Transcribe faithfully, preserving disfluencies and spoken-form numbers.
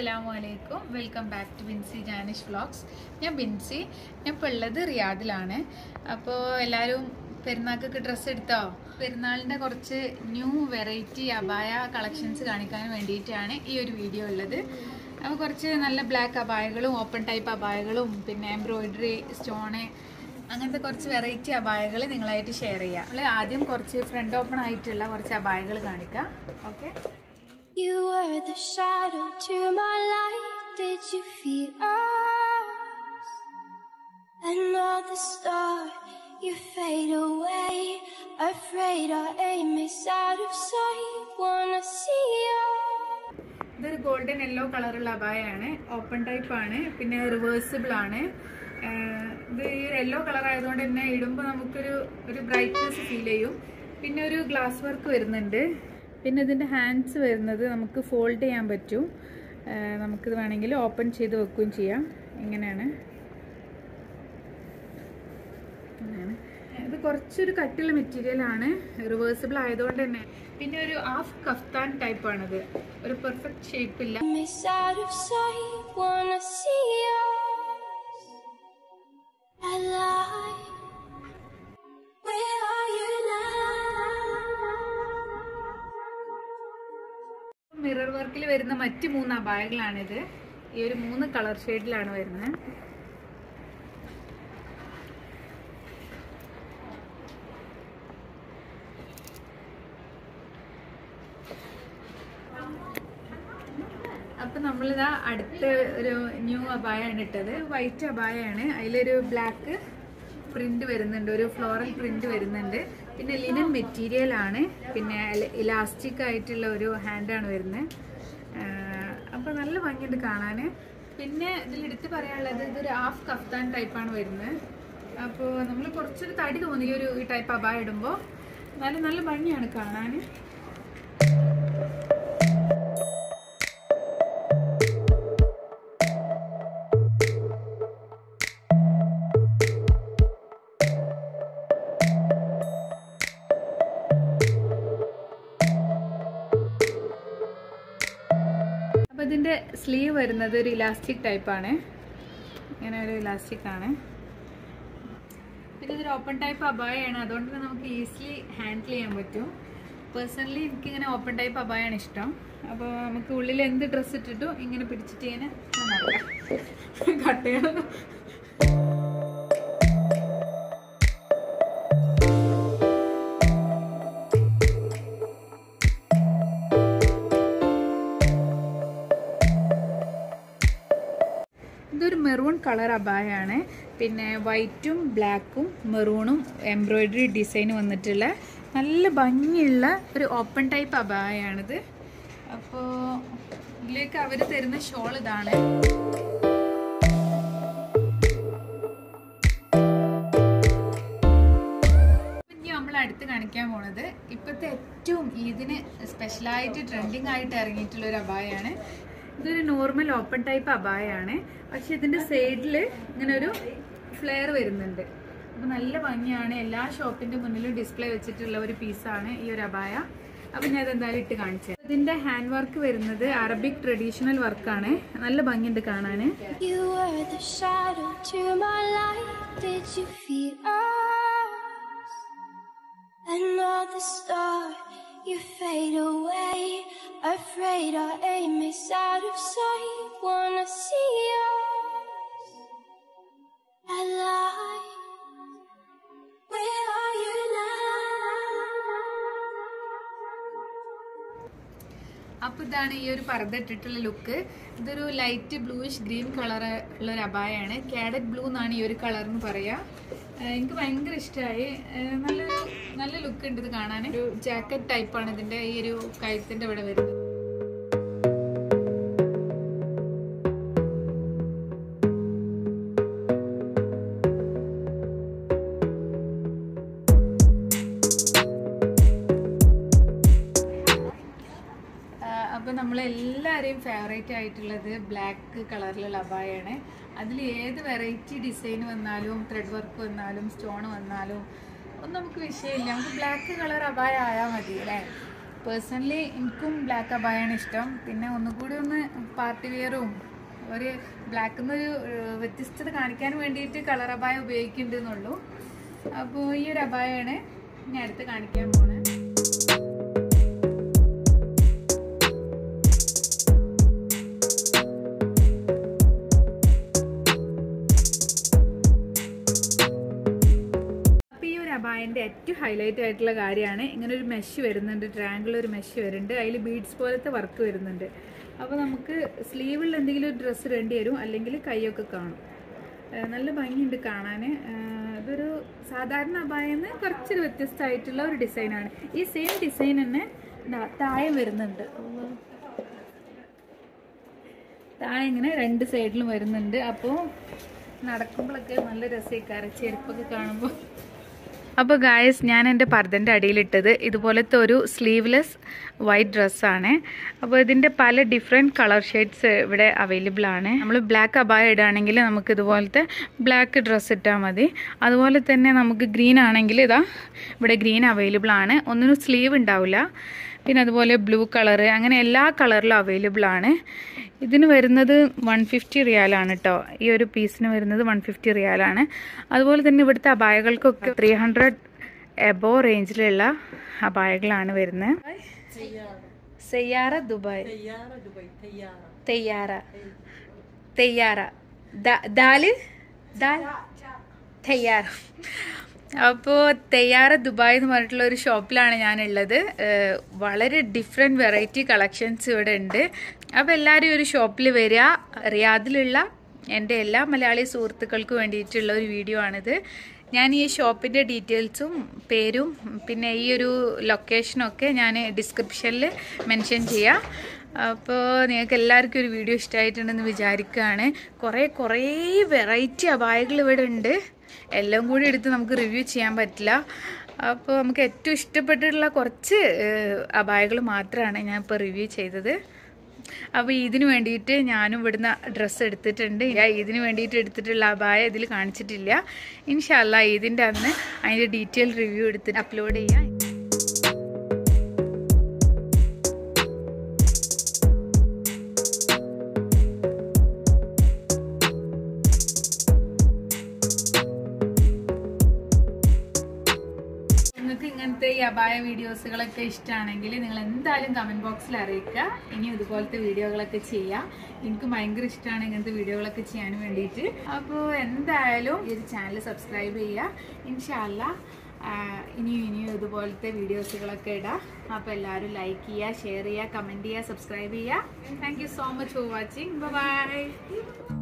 Assalamualaikum. Welcome back to Bincy Janish vlogs. ഞാൻ ബിൻസി. ഞാൻ ഇപ്പോൾ ഉള്ളത് റിയാദിലാണ്. അപ്പോൾ എല്ലാവരും പെരുന്നാൾക്ക് ഡ്രസ്സ് എടുത്തോ? പെരുന്നാളിൻ്റെ കുറച്ച് ന്യൂ വെറൈറ്റി അബായ കളക്ഷൻസ് കാണിക്കാൻ വേണ്ടിയിട്ടാണ് ഈ ഒരു വീഡിയോ ഉള്ളത്. അപ്പോൾ കുറച്ച് നല്ല ബ്ലാക്ക് അബായകളും ഓപ്പൺ ടൈപ്പ് അബായകളും പിന്നെ എംബ്രോയിഡറി സ്റ്റോണ് അങ്ങനത്തെ കുറച്ച് വെറൈറ്റി അബായകൾ നിങ്ങളായിട്ട് ഷെയർ ചെയ്യാം. നമ്മൾ ആദ്യം കുറച്ച് ഫ്രണ്ട് ഓപ്പൺ ആയിട്ടുള്ള കുറച്ച് അബായകൾ കാണിക്കാം. Okay. You were the shadow to my light. Did you feel us? Another star, you fade away. Afraid our aim is out of sight. Wanna see you. ഇതൊരു ഗോൾഡൻ യെല്ലോ കളറുള്ള അബായാണ്. Open type ആണ്, പിന്നെ reversible ആണ്. ഇത് ഈ yellow colour ആയതുകൊണ്ട് തന്നെ ഇടുമ്പോൾ നമുക്കൊരു ഒരു ബ്രൈറ്റ്നെസ് ഫീൽ ചെയ്യും. പിന്നെ ഒരു ഗ്ലാസ് വർക്ക് വരുന്നുണ്ട്. പിന്നെ ഇതിൻ്റെ ഹാൻഡ്സ് വരുന്നത് നമുക്ക് ഫോൾഡ് ചെയ്യാൻ പറ്റും. നമുക്കിത് വേണമെങ്കിൽ ഓപ്പൺ ചെയ്ത് വെക്കുകയും ചെയ്യാം. ഇങ്ങനെയാണ്. അങ്ങനെയാണ്. ഇത് കുറച്ചൊരു കട്ടിയുള്ള മെറ്റീരിയലാണ്, റിവേഴ്സിബിൾ ആയതുകൊണ്ട് തന്നെ. പിന്നെ ഒരു ഹാഫ് കഫ്താൻ ടൈപ്പാണിത്. ഒരു പെർഫെക്റ്റ് ഷേപ്പില്ല. മിറർ വർക്കിൽ വരുന്ന മറ്റ് മൂന്ന് അബായകളാണിത്. ഈ ഒരു മൂന്ന് കളർ ഷെയ്ഡിലാണ് വരുന്നത്. അപ്പൊ നമ്മളിതാ അടുത്ത ഒരു ന്യൂ അബായാണ് ഇട്ടത്. വൈറ്റ് അബായാണ്. അതിലൊരു ബ്ലാക്ക് പ്രിന്റ് വരുന്നുണ്ട്, ഒരു ഫ്ലോറൽ പ്രിന്റ് വരുന്നുണ്ട്. പിന്നെ ലിനൻ മെറ്റീരിയൽ ആണ്. പിന്നെ ഇലാസ്റ്റിക് ആയിട്ടുള്ള ഒരു ഹാൻഡാണ് വരുന്നത്. അപ്പോൾ നല്ല ഭംഗിയുണ്ട് കാണാൻ. പിന്നെ ഇതിലെടുത്ത് പറയാനുള്ളത് ഇതൊരു ഹാഫ് കഫ്താൻ ടൈപ്പാണ് വരുന്നത്. അപ്പോൾ നമ്മൾ കുറച്ചൊരു തടി തോന്നി ഒരു ഈ ടൈപ്പ് അബായ ഇടുമ്പോൾ. നല്ല നല്ല ഭംഗിയാണ് കാണാൻ. ഇതിൻ്റെ സ്ലീവ് വരുന്നത് ഒരു ഇലാസ്റ്റിക് ടൈപ്പാണ്. ഇങ്ങനെ ഒരു ഇലാസ്റ്റിക് ആണ്. പിന്നെ ഇതൊരു ഓപ്പൺ ടൈപ്പ് അബായാണ്, അതുകൊണ്ട് തന്നെ നമുക്ക് ഈസിലി ഹാൻഡിൽ ചെയ്യാൻ പറ്റും. പേഴ്സണലി എനിക്കിങ്ങനെ ഓപ്പൺ ടൈപ്പ് അബായാണ് ഇഷ്ടം. അപ്പോൾ നമുക്ക് ഉള്ളിൽ എന്ത് ഡ്രസ്സ് ഇട്ടിട്ടും ഇങ്ങനെ പിടിച്ചിട്ട് ഇങ്ങനെ കട്ട് ചെയ്യണം. ഇതൊരു മെറൂൺ കളർ അബായാണ്. പിന്നെ വൈറ്റും ബ്ലാക്കും മെറൂണും എംബ്രോയിഡറി ഡിസൈൻ വന്നിട്ടുള്ള നല്ല ഭംഗിയുള്ള ഒരു ഓപ്പൺ ടൈപ്പ് അബായാണിത്. അപ്പോൾ ഇതിലേക്ക് അവർ തരുന്ന ഷോൾ ഇതാണ്. ഇനി നമ്മൾ അടുത്ത് കാണിക്കാൻ പോണത് ഇപ്പോഴത്തെ ഏറ്റവും ഇതിന് സ്പെഷ്യലായിട്ട് ട്രെൻഡിങ് ആയിട്ട് ഇറങ്ങിയിട്ടുള്ള ഒരു അബായാണ്. ഇതൊരു നോർമൽ ഓപ്പൺ ടൈപ്പ് അബായാണ്. പക്ഷെ ഇതിൻ്റെ സൈഡിൽ ഇങ്ങനെ ഒരു ഫ്ലെയർ വരുന്നുണ്ട്. അപ്പോൾ നല്ല ഭംഗിയാണ്. എല്ലാ ഷോപ്പിൻ്റെ മുന്നിലും ഡിസ്പ്ലേ വെച്ചിട്ടുള്ള ഒരു പീസാണ് ഈ ഒരു അബായ. അപ്പം ഞാൻ ഇതെന്തായാലും ഇട്ട് കാണിച്ചത്. ഇതിൻ്റെ ഹാൻഡ് വർക്ക് വരുന്നത് അറബിക് ട്രഡീഷണൽ വർക്കാണ്. നല്ല ഭംഗിയുണ്ട് കാണാൻ. You fade away. Afraid our aim is out of sight. Wanna see us alive. Where are you now? അപ്പോൾ ഇതാണ് ഈ ഒരു പർദ്ദ ഇട്ടിട്ടുള്ള ലുക്ക്. ഇതൊരു ലൈറ്റ് ബ്ലൂയിഷ് ഗ്രീൻ കളർ ഉള്ള ഒരു അബായാണ്. കാഡറ്റ് ബ്ലൂ എന്നാണ് ഈ ഒരു കളർ എന്ന് പറയുക. എനിക്ക് ഭയങ്കര ഇഷ്ടമായി. നല്ലൊരു നല്ല ലുക്ക് ഉണ്ട് ഇത് കാണാൻ. ഒരു ജാക്കറ്റ് ടൈപ്പാണ് ഇതിൻ്റെ ഈ ഒരു കഴുത്തിൻ്റെ ഇവിടെ വരുന്നത്. അപ്പോൾ നമ്മളെല്ലാവരെയും ഫേവറേറ്റ് ആയിട്ടുള്ളത് ബ്ലാക്ക് കളറിലുള്ള അബായാണ്. അതിൽ ഏത് വെറൈറ്റി ഡിസൈൻ വന്നാലും ത്രെഡ് വർക്ക് വന്നാലും സ്റ്റോൺ വന്നാലും ഒന്നും നമുക്ക് വിഷയമില്ല. നമുക്ക് ബ്ലാക്ക് കളർ അബായ ആയാൽ മതി അല്ലേ. പേഴ്സണലി എനിക്കും ബ്ലാക്ക് അബായാണ് ഇഷ്ടം. പിന്നെ ഒന്നുകൂടി ഒന്ന് പാർട്ടി വെയറും ഒരു ബ്ലാക്കിൽ നിന്നൊരു വ്യത്യസ്തത കാണിക്കാൻ വേണ്ടിയിട്ട് കളർ അബായ ഉപയോഗിക്കുന്നുണ്ട് എന്നുള്ളൂ. അപ്പോൾ ഈ ഒരു അബായാണ് ഞാൻ അടുത്ത് കാണിക്കാൻ പോകുന്നത്. അബായൻ്റെ ഏറ്റവും ഹൈലൈറ്റ് ആയിട്ടുള്ള കാര്യമാണ് ഇങ്ങനെ ഒരു മെഷ് വരുന്നുണ്ട്, ട്രയാങ്കിൾ ഒരു മെഷ് വരുന്നുണ്ട്, അതിൽ ബീഡ്സ് പോലത്തെ വർക്ക് വരുന്നുണ്ട്. അപ്പോൾ നമുക്ക് സ്ലീവിൽ എന്തെങ്കിലും ഒരു ഡ്രസ്സ് ഇടേണ്ടി വരും, അല്ലെങ്കിൽ കൈയൊക്കെ കാണും. നല്ല ഭംഗിയുണ്ട് കാണാൻ. ഇതൊരു സാധാരണ അബായെന്ന് കുറച്ചൊരു വ്യത്യസ്തമായിട്ടുള്ള ഒരു ഡിസൈനാണ്. ഈ സെയിം ഡിസൈൻ തന്നെ താഴെ വരുന്നുണ്ട്. താഴെ ഇങ്ങനെ രണ്ട് സൈഡിലും വരുന്നുണ്ട്. അപ്പോൾ നടക്കുമ്പോഴൊക്കെ നല്ല രസമായിക്കാറ് ചെരുപ്പൊക്കെ കാണുമ്പോൾ. അപ്പോൾ ഗായ്സ്, ഞാൻ എൻ്റെ പർദ്ദൻ്റെ അടിയിലിട്ടത് ഇതുപോലത്തെ ഒരു സ്ലീവ്ലെസ് വൈറ്റ് ഡ്രസ്സാണ്. അപ്പോൾ ഇതിൻ്റെ പല ഡിഫറെൻറ്റ് കളർ ഷെയ്ഡ്സ് ഇവിടെ അവൈലബിൾ ആണ്. നമ്മൾ ബ്ലാക്ക് അബായ ഇടുകയാണെങ്കിൽ നമുക്ക് ഇതുപോലത്തെ ബ്ലാക്ക് ഡ്രസ്സ് ഇട്ടാൽ മതി. അതുപോലെ തന്നെ നമുക്ക് ഗ്രീൻ ആണെങ്കിൽ ഇതാ ഇവിടെ ഗ്രീൻ അവൈലബിൾ ആണ്. ഒന്നിനും സ്ലീവ് ഉണ്ടാവില്ല. പിന്നെ അതുപോലെ ബ്ലൂ കളറ്, അങ്ങനെ എല്ലാ കളറിലും അവൈലബിൾ ആണ്. ഇതിന് വരുന്നത് വൺ ഫിഫ്റ്റി റിയാലാണ് കേട്ടോ. ഈ ഒരു പീസിന് വരുന്നത് വൺ ഫിഫ്റ്റി റിയാലാണ്. അതുപോലെ തന്നെ ഇവിടുത്തെ അബായകൾക്കൊക്കെ ത്രീ ഹൺഡ്രഡ് എബോ റേഞ്ചിലുള്ള അബായകളാണ് വരുന്നത്. തയ്യാറ ദുബായ്, തയ്യാറ തയ്യാറ ദാല് ദാൽ തയ്യാറ. അപ്പോൾ തയ്യാറ ദുബായ് എന്ന് പറഞ്ഞിട്ടുള്ള ഒരു ഷോപ്പിലാണ് ഞാനുള്ളത്. വളരെ ഡിഫറെൻറ്റ് വെറൈറ്റി കളക്ഷൻസ് ഇവിടെ ഉണ്ട്. അപ്പോൾ എല്ലാവരും ഒരു ഷോപ്പിൽ വരിക. റിയാദിലുള്ള എൻ്റെ എല്ലാ മലയാളി സുഹൃത്തുക്കൾക്ക് വേണ്ടിയിട്ടുള്ള ഒരു വീഡിയോ ആണിത്. ഞാൻ ഈ ഷോപ്പിൻ്റെ ഡീറ്റെയിൽസും പേരും പിന്നെ ഈ ഒരു ലൊക്കേഷനൊക്കെ ഞാൻ ഡിസ്ക്രിപ്ഷനിൽ മെൻഷൻ ചെയ്യാം. അപ്പോൾ നിങ്ങൾക്ക് എല്ലാവർക്കും ഒരു വീഡിയോ ഇഷ്ടമായിട്ടുണ്ടെന്ന് വിചാരിക്കുകയാണ്. കുറേ കുറേ വെറൈറ്റി അബായകൾ ഇവിടെ ഉണ്ട്. എല്ലാം കൂടി എടുത്ത് നമുക്ക് റിവ്യൂ ചെയ്യാൻ പറ്റില്ല. അപ്പോൾ നമുക്ക് ഏറ്റവും ഇഷ്ടപ്പെട്ടിട്ടുള്ള കുറച്ച് അബായകൾ മാത്രമാണ് ഞാൻ ഇപ്പോൾ റിവ്യൂ ചെയ്തത്. അപ്പോൾ ഇതിന് വേണ്ടിയിട്ട് ഞാനും ഇവിടുന്ന് ഡ്രസ്സ് എടുത്തിട്ടുണ്ട്. ഇതിന് വേണ്ടിയിട്ട് എടുത്തിട്ടുള്ള അബായ ഇതിൽ കാണിച്ചിട്ടില്ല. ഇൻഷാ അല്ലാഹ് ഇതിൻ്റെ അന്ന് അതിൻ്റെ ഡീറ്റെയിൽ റിവ്യൂ എടുത്തിട്ട് അപ്ലോഡ് ചെയ്യാം. ഇങ്ങനത്തെ ഈ അബായ വീഡിയോസുകളൊക്കെ ഇഷ്ടമാണെങ്കിൽ നിങ്ങൾ എന്തായാലും കമന്റ് ബോക്സിൽ അറിയിക്കുക. ഇനി ഇതുപോലത്തെ വീഡിയോകളൊക്കെ ചെയ്യാം. എനിക്ക് ഭയങ്കര ഇഷ്ടമാണ് ഇങ്ങനത്തെ വീഡിയോകളൊക്കെ ചെയ്യാൻ വേണ്ടിയിട്ട്. അപ്പോൾ എന്തായാലും ഈ ഒരു ചാനൽ സബ്സ്ക്രൈബ് ചെയ്യുക. ഇൻഷാ അല്ലാഹ് ഇനിയും ഇനിയും ഇതുപോലത്തെ വീഡിയോസുകളൊക്കെ ഇടാം. അപ്പോൾ എല്ലാവരും ലൈക്ക് ചെയ്യുക, ഷെയർ ചെയ്യുക, കമൻറ്റ് ചെയ്യുക, സബ്സ്ക്രൈബ് ചെയ്യുക. Thank you so much for watching. By.